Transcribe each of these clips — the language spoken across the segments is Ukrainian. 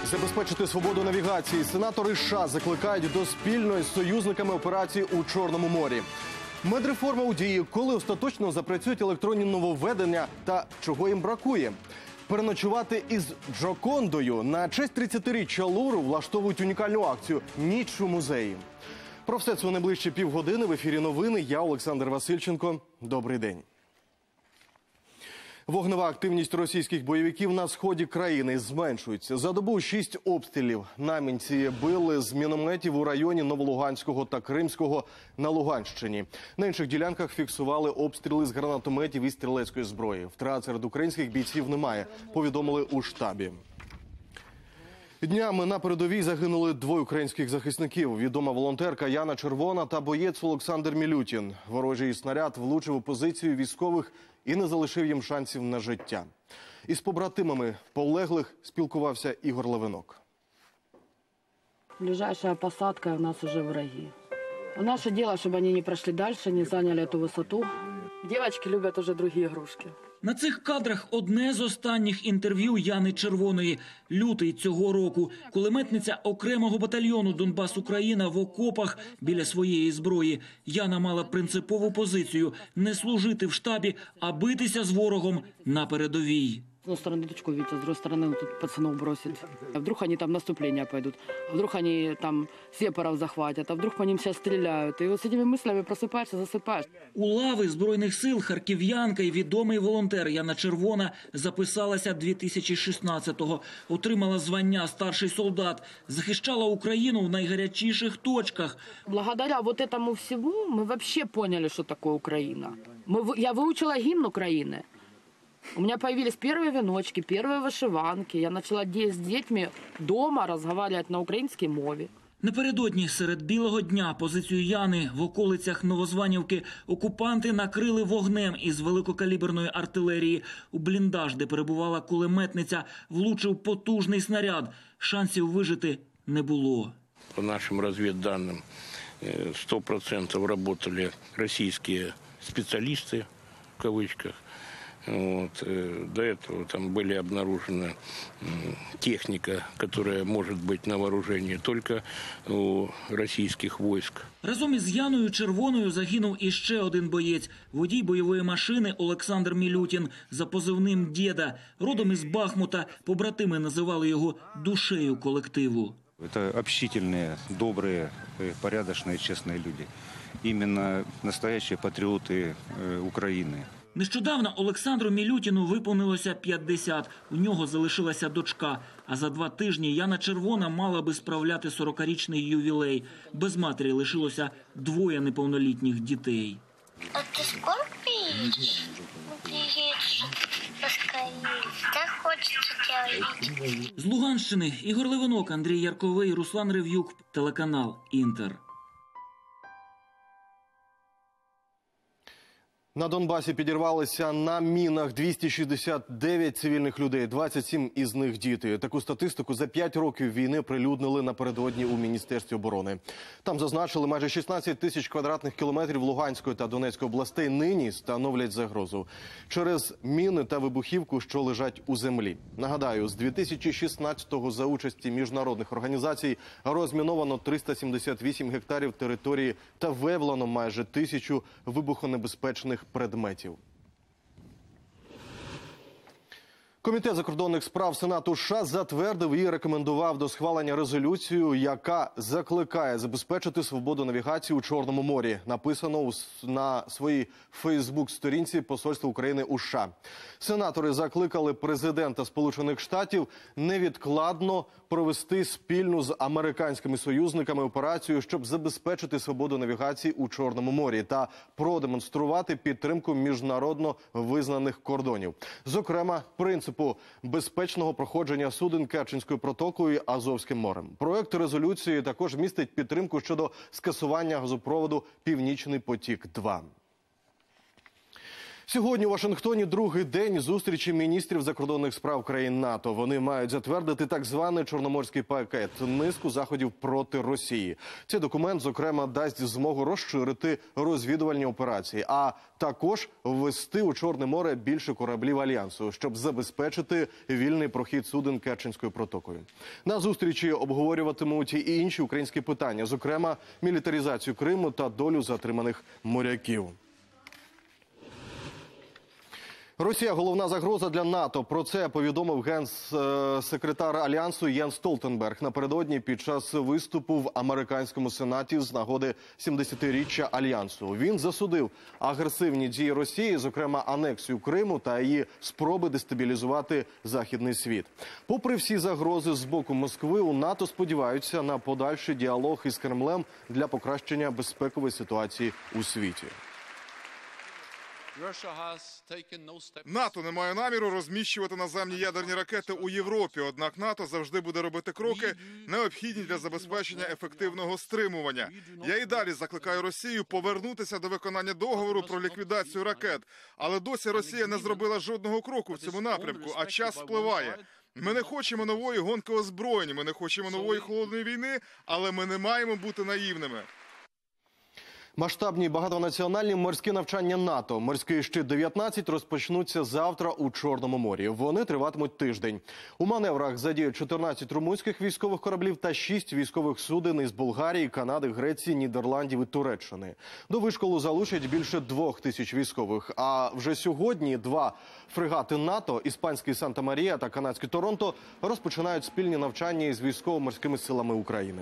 Забезпечити свободу навігації сенатори США закликають до спільної з союзниками операції у Чорному морі. Медреформа у дії, коли остаточно запрацюють електронні нововведення та чого їм бракує. Переночувати із Джокондою на честь 30-річчя Лувру влаштовують унікальну акцію «Ніч у музеї». Про все це у найближчі півгодини в ефірі новини. Я Олександр Васильченко. Добрий день. Вогнева активність російських бойовиків на сході країни зменшується. За добу 6 обстрілів. Найманці били з мінометів у районі Новолуганського та Кримського на Луганщині. На інших ділянках фіксували обстріли з гранатометів і стрілецької зброї. Втрат серед українських бійців немає, повідомили у штабі. Днями на передовій загинули двоє українських захисників. Відома волонтерка Яна Червона та боєць Олександр Мілютін. Ворожий снаряд влучив у позицію військових і не залишив їм шансів на життя. Із побратимами полеглих спілкувався Ігор Левинок. Ближайшая посадка у нас уже враги. Наше дело, чтобы они не прошли дальше, не заняли эту высоту. Девочки любят уже другие игрушки. На цих кадрах одне з останніх інтерв'ю Яни Червоної. Лютий цього року. Кулеметниця окремого батальйону «Донбас-Україна» в окопах біля своєї зброї. Яна мала принципову позицію – не служити в штабі, а битися з ворогом на передовій. С одной стороны дочку видите, с другой стороны тут пацанов бросит. А вдруг они там наступление пойдут, а вдруг они там сепаров захватят, а вдруг по ним сейчас стреляют. И вот с этими мыслями просыпаешься, засыпаешь. У лави Збройних сил харків'янка і відомий волонтер Яна Червона записалася 2016-го. Отримала звання «Старший солдат». Захищала Україну в найгарячіших точках. Благодаря вот этому всему мы вообще поняли, что такое Украина. Я выучила гимн Украины. У меня появились первые веночки, первые вышиванки. Я начала с детьми дома разговаривать на українській мові. Напередодні серед білого дня позицію Яни в околицях Новозванівки окупанти накрили вогнем із великокаліберної артилерії. У бліндаж, де перебувала кулеметниця, влучив потужний снаряд. Шансів вижити не було. По нашим розвідданим 100% работали российские специалисты, в кавычках. Вот. До этого там были обнаружена техника, которая может быть на вооружении только у российских войск. Разом із Яною Червоною загинув іще один боєць – водій бойової машини Олександр Мілютін за позивним «Дєда». Родом із Бахмута, побратими називали його душею колективу. Это общительные, добрые, порядочные, честные люди. Именно настоящие патриоты Украины. Нещодавно Олександру Мілютіну виповнилося 50. У нього залишилася дочка. А за 2 тижні Яна Червона мала би справляти 40-річний ювілей. Без матері лишилося 2 неповнолітніх дітей. А ты скоро приедешь? Приедешь поскорее. Так хочется тебя видеть. З Луганщини Ігор Левинок, Андрій Ярковий, Руслан Рев'юк, телеканал «Інтер». На Донбасі підірвалися на мінах 269 цивільних людей, 27 із них діти. Таку статистику за 5 років війни прилюднили напередодні у Міністерстві оборони. Там зазначили, майже 16 тисяч квадратних кілометрів Луганської та Донецької областей нині становлять загрозу через міни та вибухівку, що лежать у землі. Нагадаю, з 2016-го за участі міжнародних організацій розміновано 378 гектарів території та виявлено майже 1000 вибухонебезпечних предметів. Комітет закордонних справ Сенату США затвердив і рекомендував до схвалення резолюцію, яка закликає забезпечити свободу навігації у Чорному морі. Написано на своїй Фейсбук-сторінці Посольства України у США. Сенатори закликали президента Сполучених Штатів невідкладно провести спільну з американськими союзниками операцію, щоб забезпечити свободу навігації у Чорному морі та продемонструвати підтримку міжнародно визнаних кордонів. Зокрема, принципу безпечного проходження суден Керченською протокою і Азовським морем. Проект резолюції також містить підтримку щодо скасування газопроводу «Північний потік-2». Сьогодні у Вашингтоні другий день зустрічі міністрів закордонних справ країн НАТО. Вони мають затвердити так званий Чорноморський пакет – низку заходів проти Росії. Цей документ, зокрема, дасть змогу розширити розвідувальні операції, а також ввести у Чорне море більше кораблів Альянсу, щоб забезпечити вільний прохід суден Керченською протокою. На зустрічі обговорюватимуть і інші українські питання, зокрема, мілітаризацію Криму та долю затриманих моряків. Росія – головна загроза для НАТО. Про це повідомив генсекретар Альянсу Єнс Столтенберг напередодні під час виступу в американському сенаті з нагоди 70-річчя Альянсу. Він засудив агресивні дії Росії, зокрема анексію Криму та її спроби дестабілізувати західний світ. Попри всі загрози з боку Москви, у НАТО сподіваються на подальший діалог із Кремлем для покращення безпекової ситуації у світі. НАТО не має наміру розміщувати наземні ядерні ракети у Європі, однак НАТО завжди буде робити кроки, необхідні для забезпечення ефективного стримування. Я і далі закликаю Росію повернутися до виконання договору про ліквідацію ракет, але досі Росія не зробила жодного кроку в цьому напрямку, а час спливає. Ми не хочемо нової гонки озброєнь, ми не хочемо нової холодної війни, але ми не маємо бути наївними. Масштабні багатонаціональні морські навчання НАТО «Морський щит-19» розпочнуться завтра у Чорному морі. Вони триватимуть тиждень. У маневрах задіють 14 румунських військових кораблів та 6 військових суден із Болгарії, Канади, Греції, Нідерландів і Туреччини. До вишколу залучать більше 2000 військових. А вже сьогодні 2 фрегати НАТО – іспанський «Санта-Марія» та канадський «Торонто» розпочинають спільні навчання із військово-морськими силами України.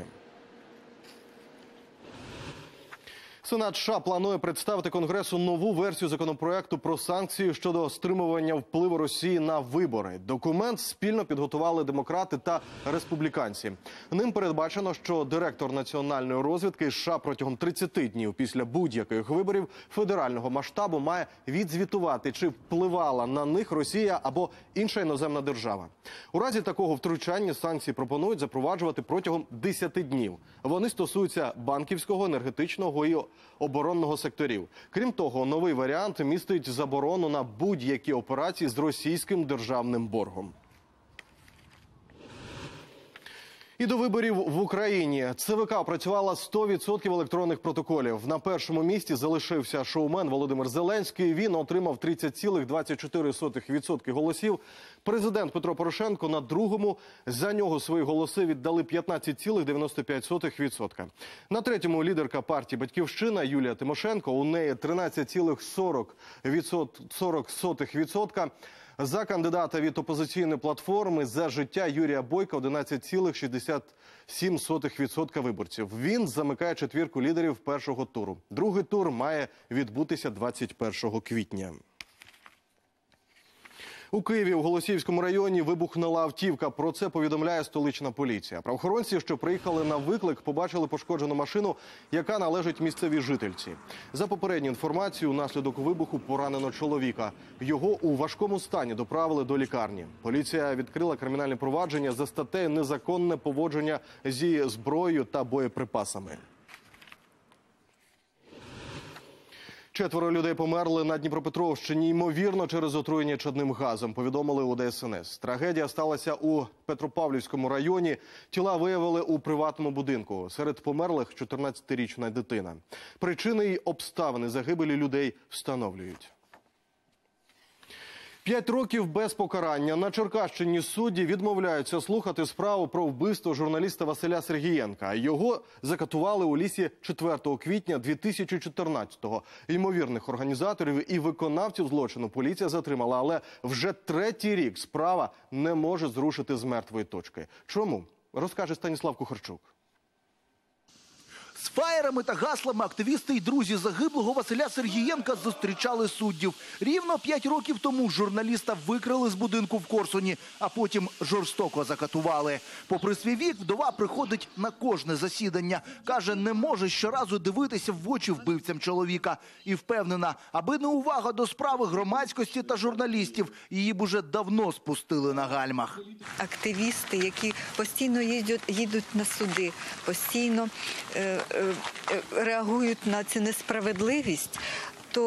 Сенат США планує представити Конгресу нову версію законопроекту про санкції щодо стримування впливу Росії на вибори. Документ спільно підготували демократи та республіканці. Ним передбачено, що директор національної розвідки США протягом 30 днів після будь-яких виборів федерального масштабу має відзвітувати, чи впливала на них Росія або інша іноземна держава. У разі такого втручання санкції пропонують запроваджувати протягом 10 днів. Вони стосуються банківського, енергетичного і оборонного секторів. Крім того, новий варіант містить заборону на будь-які операції з російським державним боргом. І до виборів в Україні. ЦВК опрацювала 100% електронних протоколів. На першому місці залишився шоумен Володимир Зеленський. Він отримав 30,24% голосів. Президент Петро Порошенко на другому. За нього свої голоси віддали 15,95%. На третьому лідерка партії «Батьківщина» Юлія Тимошенко. У неї 13,40%. За кандидата від опозиційної платформи «За життя» Юрія Бойка 11,67% виборців. Він замикає четвірку лідерів першого туру. Другий тур має відбутися 21 квітня. У Києві у Голосіївському районі вибухнула автівка. Про це повідомляє столична поліція. Правоохоронці, що приїхали на виклик, побачили пошкоджену машину, яка належить місцевій жительці. За попередньою інформацією, унаслідок вибуху поранено чоловіка. Його у важкому стані доправили до лікарні. Поліція відкрила кримінальне провадження за статтею «Незаконне поводження зі зброєю та боєприпасами». 4 людей померли на Дніпропетровщині, ймовірно, через отруєння чадним газом, повідомили у ДСНС. Трагедія сталася у Петропавлівському районі. Тіла виявили у приватному будинку. Серед померлих 14-річна дитина. Причини й обставини загибелі людей встановлюють. 5 років без покарання. На Черкащині судді відмовляються слухати справу про вбивство журналіста Василя Сергієнка. Його закатували у лісі 4 квітня 2014-го. Ймовірних організаторів і виконавців злочину поліція затримала, але вже 3-й рік справа не може зрушити з мертвої точки. Чому? Розкаже Станіслав Кухарчук. З фаєрами та гаслами активісти і друзі загиблого Василя Сергієнка зустрічали суддів. Рівно 5 років тому журналіста викрали з будинку в Корсуні, а потім жорстоко закатували. Попри свій вік, вдова приходить на кожне засідання. Каже, не може щоразу дивитися в очі вбивцям чоловіка. І впевнена, аби не увага до справи громадськості та журналістів, її б уже давно спустили на гальмах. Активісти, які постійно їдуть на суди, постійно реагують на цю несправедливість, то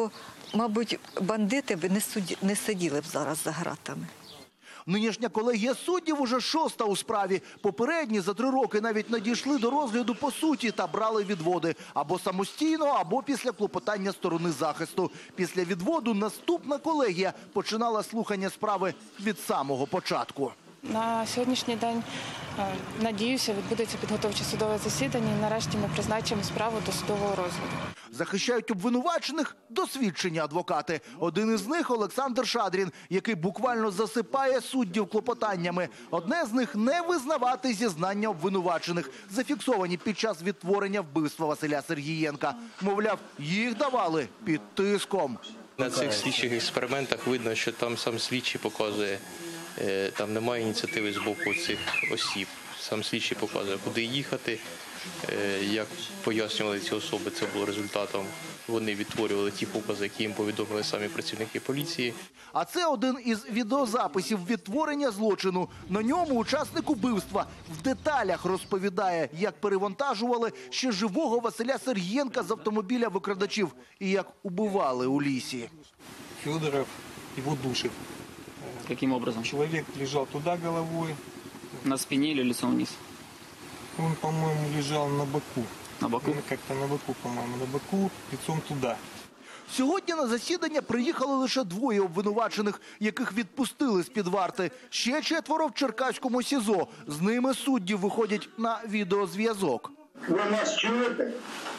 мабуть, бандити б не сиділи б зараз за ґратами. Нинішня колегія суддів уже 6-та у справі. Попередні за 3 роки навіть не дійшли до розгляду по суті та брали відводи. Або самостійно, або після клопотання сторони захисту. Після відводу наступна колегія починала слухання справи від самого початку. На сьогоднішній день, надіюся, відбудеться підготовче судове засідання і нарешті ми призначимо справу до судового розгляду. Захищають обвинувачених досвідчені адвокати. Один із них – Олександр Шадрін, який буквально засипає суддів клопотаннями. Одне з них – не визнавати зізнання обвинувачених, зафіксовані під час відтворення вбивства Василя Сергієнка. Мовляв, їх давали під тиском. На цих слідчих експериментах видно, що там сам слідчий показує, там немає ініціативи з боку цих осіб. Сам слідчий показує, куди їхати, як пояснювали ці особи, це було результатом. Вони відтворювали ті покази, які їм повідомили самі працівники поліції. А це один із відеозаписів відтворення злочину. На ньому учасник убивства в деталях розповідає, як перевантажували ще живого Василя Сергієнка з автомобіля викрадачів і як убивали у лісі. Федоров его душит. Каким образом? Человек лежал туда головой. На спине или лицом вниз? Он, по-моему, лежал на боку. На боку? Как-то на боку, по-моему, на боку, лицом туда. Сьогодні на засідання приїхали лише 2 обвинувачених, яких відпустили з-під варти. Ще 4 в Черкаському СІЗО. З ними судді виходять на відеозв'язок. Ви нас чуєте?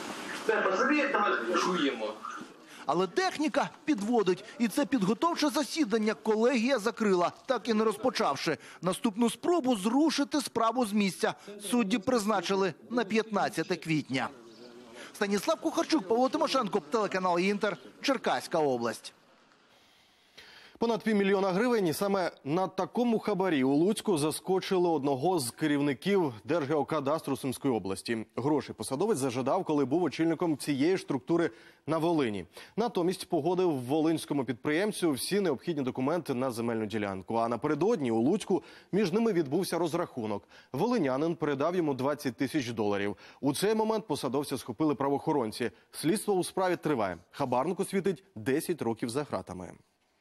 Чуємо. Але техніка підводить. І це підготовче засідання колегія закрила, так і не розпочавши. Наступну спробу зрушити справу з місця судді призначили на 15 квітня. Станіслав Кухарчук, Павло Тимошенко, телеканал «Інтер», Черкаська область. Понад $500 000 гривень. І саме на такому хабарі у Луцьку заскочили одного з керівників Держгеокадастру Сумської області. Гроші посадовець зажадав, коли був очільником цієї ж структури на Волині. Натомість погодив волинському підприємцю всі необхідні документи на земельну ділянку. А напередодні у Луцьку між ними відбувся розрахунок. Волинянин передав йому $20 000. У цей момент посадовця схопили правоохоронці. Слідство у справі триває. Хабарнику світить 10 років за ґратами.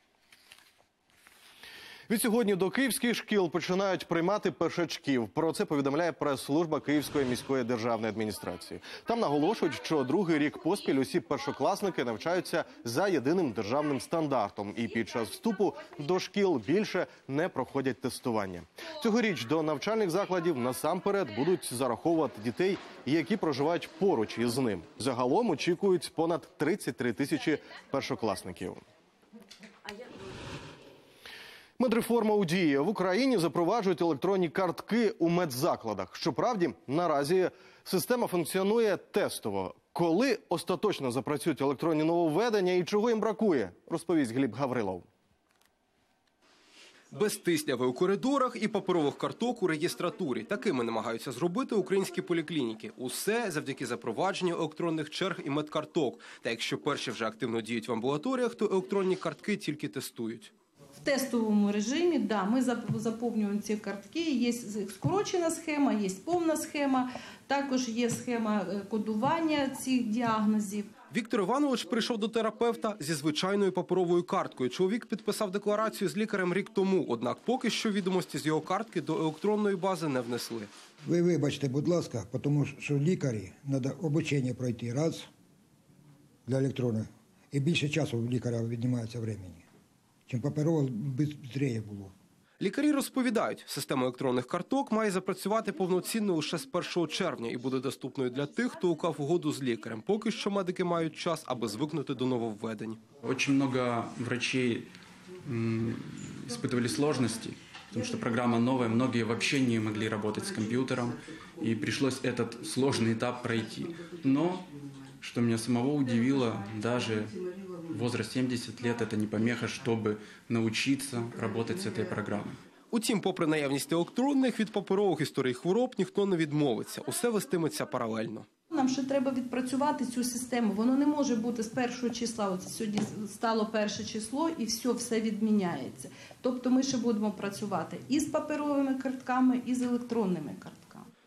Відсьогодні до київських шкіл починають приймати першачків. Про це повідомляє прес-служба Київської міської державної адміністрації. Там наголошують, що 2-й рік поспіль усі першокласники навчаються за єдиним державним стандартом. І під час вступу до шкіл більше не проходять тестування. Цьогоріч до навчальних закладів насамперед будуть зараховувати дітей, які проживають поруч із ним. Загалом очікують понад 33 тисячі першокласників. Медреформа у дії. В Україні запроваджують електронні картки у медзакладах. Щоправді, наразі система функціонує тестово. Коли остаточно запрацюють електронні нововведення і чого їм бракує, розповість Гліб Гаврилов. Без тисняви у коридорах і паперових карток у реєстратурі. Такими намагаються зробити українські поліклініки. Усе завдяки запровадженню електронних черг і медкарток. Та якщо перші вже активно діють в амбулаторіях, то електронні картки тільки тестують. В тестовому режимі, да, ми заповнюємо ці картки, є скорочена схема, є повна схема, також є схема кодування цих діагнозів. Віктор Іванович прийшов до терапевта зі звичайною паперовою карткою. Чоловік підписав декларацію з лікарем рік тому, однак поки що відомості з його картки до електронної бази не внесли. Ви вибачте, будь ласка, тому що лікарі треба обучення пройти раз для електронних, і більше часу у лікаря віднімається времени. Чим паперово швидше було. Лікарі розповідають, система електронних карток має запрацювати повноцінно лише з 1 червня і буде доступною для тих, хто уклав угоду з лікарем. Поки що медики мають час, аби звикнути до нововведень. Дуже багато врачей испытывали сложности, потому что программа новая, многие вообще не могли работать с компьютером, и пришлось этот сложный этап пройти. Но, что меня самого удивило, даже возраст 70 лет – это не помеха, чтобы научиться работать с этой программой. Утім, попри наявність електронних, від паперових історій хвороб ніхто не відмовиться. Усе вестиметься паралельно. Нам ще треба відпрацювати цю систему. Воно не може бути з 1 числа. От сьогодні стало 1 число і все відміняється. Тобто ми ще будемо працювати і з паперовими картками, і з електронними картками.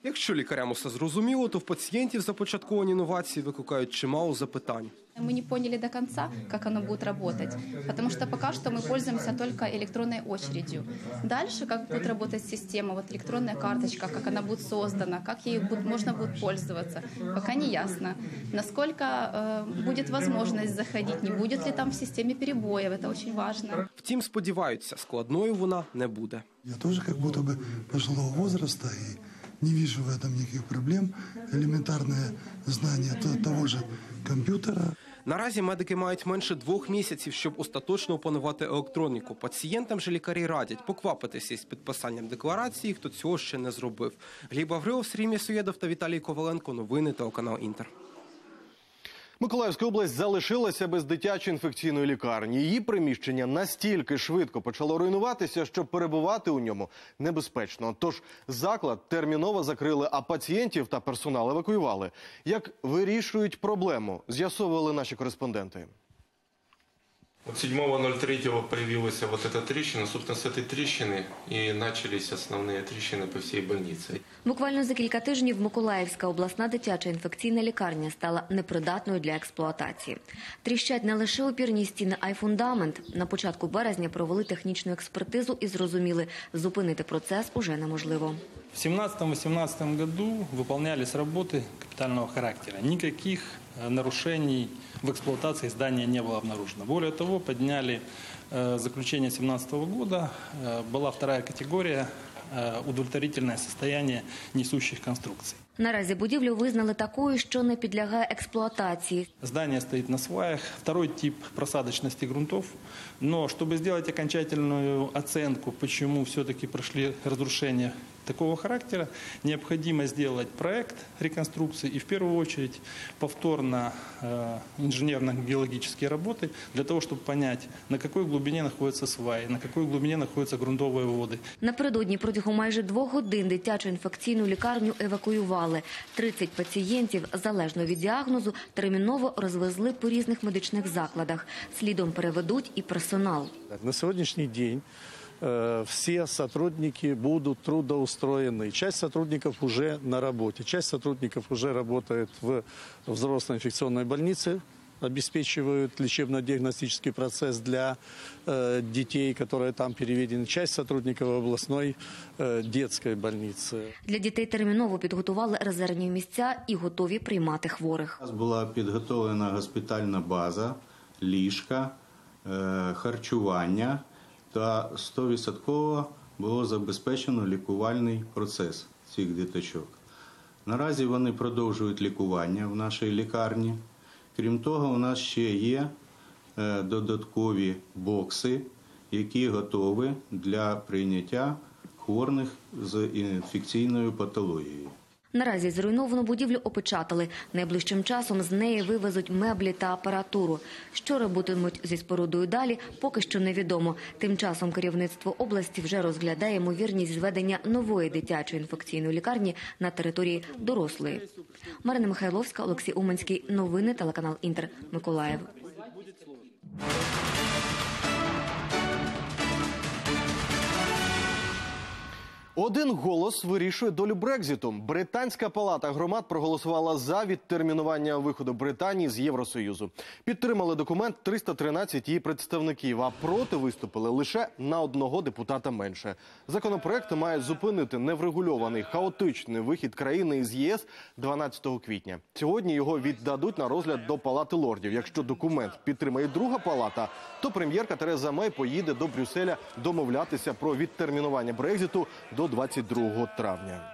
Якщо лікарям усе зрозуміло, то в пацієнтів започатковані новації викликають чимало запитань. Мы не поняли до конца, как оно будет работать, потому что пока что мы пользуемся только электронной очередью. Дальше, как будет работать система, вот электронная карточка, как она будет создана, как ей можно будет пользоваться, пока не ясно. Насколько будет возможность заходить, не будет ли там в системе перебоев, это очень важно. Втім, сподіваються, складною вона не буде. Я тоже как будто бы пожилого возраста и не вижу в этом никаких проблем. Элементарное знание того же компьютера. Наразі медики мають менше 2 місяців, щоб остаточно опанувати електроніку. Пацієнтам же лікарі радять поквапитися із підписанням декларації, хто цього ще не зробив. Гліб Гаврилов, Сергій М'ясоєдов та Віталій Коваленко. Новини телеканал «Інтер». Миколаївська область залишилася без дитячої інфекційної лікарні. Її приміщення настільки швидко почало руйнуватися, що перебувати у ньому небезпечно. Тож заклад терміново закрили, а пацієнтів та персонал евакуювали. Як вирішують проблему, з'ясовували наші кореспонденти. Вот 7.03 появилась вот эта трещина. Собственно, с этой трещины и начались основные трещины по всей больнице. Буквально за кілька тижнів Миколаївська обласна дитяча інфекційна лікарня стала непридатною для експлуатації. Тріщать не лише опірні стіни, а й фундамент. На початку березня провели технічну експертизу і зрозуміли, зупинити процес уже неможливо. В 2017-2018 году выполнялись работы капитального характера. Никаких нарушений в эксплуатации здания не было обнаружено. Более того, подняли заключение 2017 года. Была вторая категория – удовлетворительное состояние несущих конструкций. Наразі будівлю визнали такою, що не підлягає експлуатації. Здание стоит на сваях, второй тип просадочности грунтов. Но чтобы сделать окончательную оценку, почему все-таки прошли разрушения такого характера, необходимо сделать проект реконструкции и в первую очередь повторно инженерно-геологические работы для того, чтобы понять, на какой глубине находятся сваи, на какой глубине находятся грунтовые воды. Напередодні протягом майже 2 годин дитячу інфекційну лікарню евакуювали. 30 пацієнтів, залежно від діагнозу, терміново розвезли по різних медичних закладах. Слідом переведуть і персонал. На сьогоднішній день все сотрудники будут трудоустроены. Часть сотрудников уже на работе, часть сотрудников уже работает в взрослой инфекционной больнице, обеспечивают лечебно-диагностический процесс для детей, которые там переведены. Часть сотрудников областной детской больницы. Для дітей терміново підготували резервні місця і готові приймати хворих. Була підготовлена госпітальна база, ліжка, харчування та 100% було забезпечено лікувальний процес цих діточок. Наразі вони продовжують лікування в нашій лікарні. Крім того, у нас ще є додаткові бокси, які готові для прийняття хворих з інфекційною патологією. Наразі зруйновану будівлю опечатали. Найближчим часом з неї вивезуть меблі та апаратуру. Що робитимуть зі спорудою далі, поки що невідомо. Тим часом керівництво області вже розглядає ймовірність зведення нової дитячої інфекційної лікарні на території дорослої. Марина Михайловська, Олексій Уманський. Новини телеканал «Інтер», Миколаїв. Один голос вирішує долю Брекзиту. Британська палата громад проголосувала за відтермінування виходу Британії з Євросоюзу. Підтримали документ 313 її представників, а проти виступили лише на 1 депутата менше. Законопроект має зупинити неврегульований, хаотичний вихід країни із ЄС 12 квітня. Сьогодні його віддадуть на розгляд до Палати лордів. Якщо документ підтримає друга палата, то прем'єрка Тереза Мей поїде до Брюсселя домовлятися про відтермінування Брекзиту до 22 травня.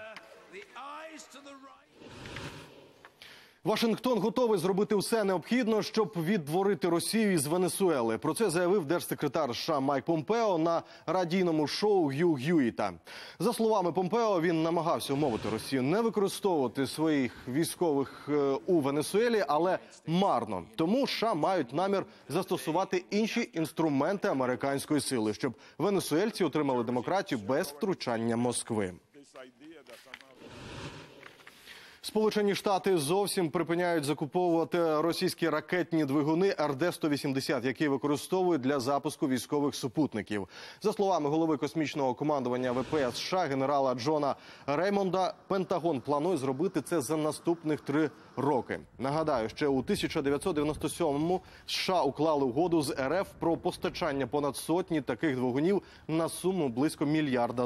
Вашингтон готовий зробити все необхідне, щоб віддворити Росію із Венесуели. Про це заявив держсекретар США Майк Помпео на радійному шоу Гью Гюїта. За словами Помпео, він намагався умовити Росію не використовувати своїх військових у Венесуелі, але марно. Тому США мають намір застосувати інші інструменти американської сили, щоб венесуельці отримали демократію без втручання Москви. Сполучені Штати зовсім припиняють закуповувати російські ракетні двигуни РД-180, які використовують для запуску військових супутників. За словами голови космічного командування ВПС США генерала Джона Реймонда, Пентагон планує зробити це за наступних 3 роки. Нагадаю, ще у 1997-му США уклали угоду з РФ про постачання понад сотні таких двигунів на суму близько $1 мільярда.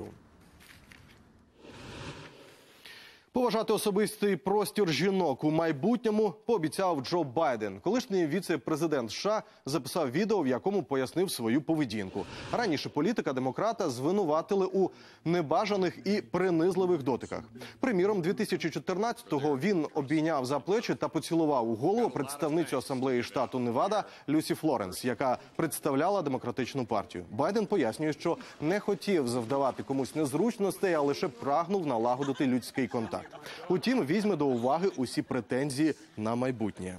Поважати особистий простір жінок у майбутньому пообіцяв Джо Байден. Колишній віце-президент США записав відео, в якому пояснив свою поведінку. Раніше політика-демократа звинуватили у небажаних і принизливих дотиках. Приміром, 2014-го він обійняв за плечі та поцілував у голову представницю асамблеї штату Невада Люсі Флоренс, яка представляла демократичну партію. Байден пояснює, що не хотів завдавати комусь незручностей, а лише прагнув налагодити людський контакт. Утім, візьме до уваги усі претензії на майбутнє.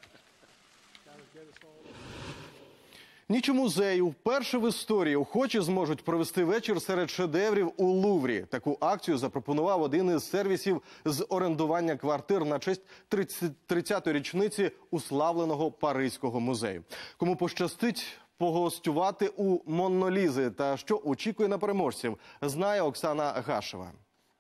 Ніч у музею. Вперше в історії охочі зможуть провести вечір серед шедеврів у Луврі. Таку акцію запропонував один із сервісів з орендування квартир на честь 30-ї річниці уславленого Паризького музею. Кому пощастить погостювати у Монно Лізи та що очікує на переможців, знає Оксана Гашева.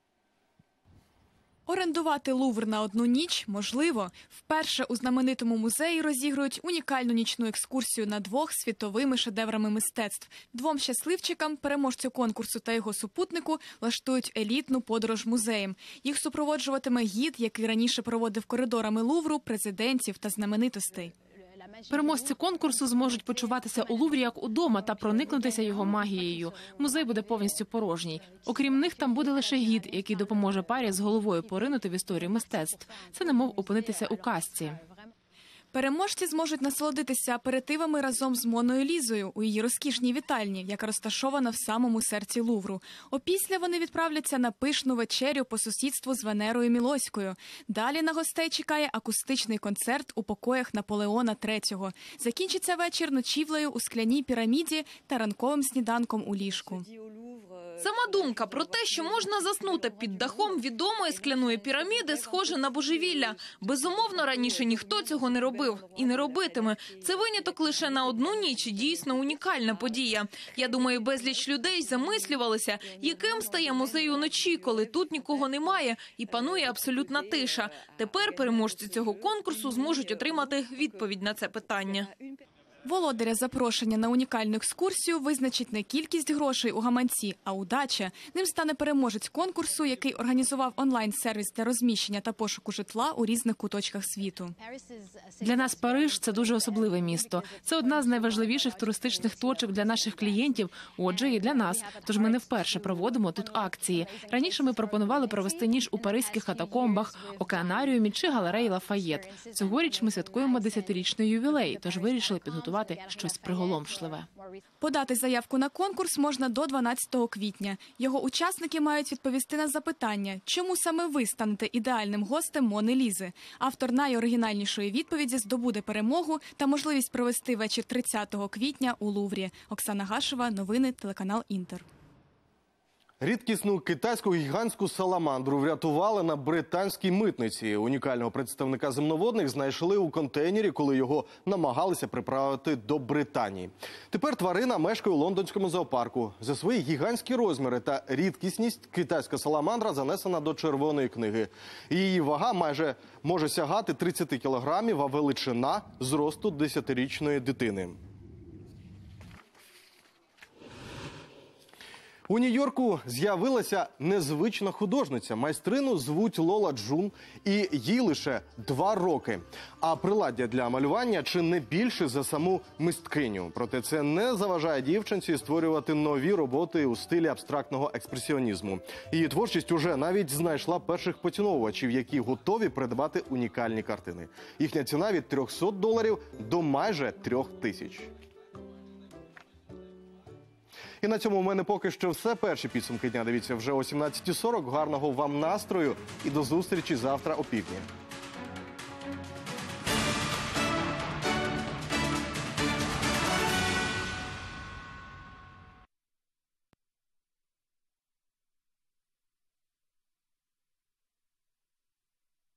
Орендувати Лувр на одну ніч можливо. Вперше у знаменитому музеї розігрують унікальну нічну екскурсію на 2 світовими шедеврами мистецтв. 2 щасливчикам, переможцю конкурсу та його супутнику, влаштують елітну подорож музеєм. Їх супроводжуватиме гід, який раніше проводив коридорами Лувру президентів та знаменитостей. Переможці конкурсу зможуть почуватися у Луврі як удома та проникнутися його магією. Музей буде повністю порожній. Окрім них, там буде лише гід, який допоможе парі з головою поринути в історію мистецтв. Це немов опинитися у казці. Переможці зможуть насолодитися аперитивами разом з Монною Лізою у її розкішній вітальні, яка розташована в самому серці Лувру. Опісля вони відправляться на пишну вечерю по сусідству з Венерою Мілоською. Далі на гостей чекає акустичний концерт у покоях Наполеона III. Закінчиться вечір ночівлею у скляній піраміді та ранковим сніданком у ліжку. Сама думка про те, що можна заснути під дахом відомої скляної піраміди, схоже на божевілля. Безумовно, раніше ніхто цього не робив і не робитиме. Це виняток лише на одну ніч і дійсно унікальна подія. Я думаю, безліч людей замислювалися, яким стає музей уночі, коли тут нікого немає і панує абсолютна тиша. Тепер переможці цього конкурсу зможуть отримати відповідь на це питання. Володаря запрошення на унікальну екскурсію визначить не кількість грошей у гаманці, а удача. Ним стане переможець конкурсу, який організував онлайн-сервіс для розміщення та пошуку житла у різних куточках світу. Для нас Париж – це дуже особливе місто. Це одна з найважливіших туристичних точок для наших клієнтів, отже, і для нас. Тож ми не вперше проводимо тут акції. Раніше ми пропонували провести ніч у паризьких катакомбах, океанаріумі чи галереї Лафаєт. Цьогоріч ми святкуємо 10-річний ювілей, тож вирішили підготувати щось приголомшливе. Подати заявку на конкурс можна до 12 квітня. Його учасники мають відповісти на запитання, чому саме ви станете ідеальним гостем Монни Лізи. Автор найоригінальнішої відповіді здобуде перемогу та можливість провести вечір 30 квітня у Луврі. Оксана Гашева, новини, телеканал Інтер. Рідкісну китайську гігантську саламандру врятували на британській митниці. Унікального представника земноводних знайшли у контейнері, коли його намагалися приправити до Британії. Тепер тварина мешкає у лондонському зоопарку. За свої гігантські розміри та рідкісність китайська саламандра занесена до червоної книги. Її вага майже може сягати 30 кілограмів, а величина – зросту 10-річної дитини. У Нью-Йорку з'явилася незвична художниця. Майстрину звуть Лола Джун, і їй лише 2 роки. А приладдя для малювання чи не більше за саму мисткиню. Проте це не заважає дівчинці створювати нові роботи у стилі абстрактного експресіонізму. Її творчість уже навіть знайшла перших поціновувачів, які готові придбати унікальні картини. Їхня ціна від $300 до майже 3000. І на цьому у мене поки що все. Перші підсумки дня дивіться вже о 17:40. Гарного вам настрою і до зустрічі завтра о 12:00.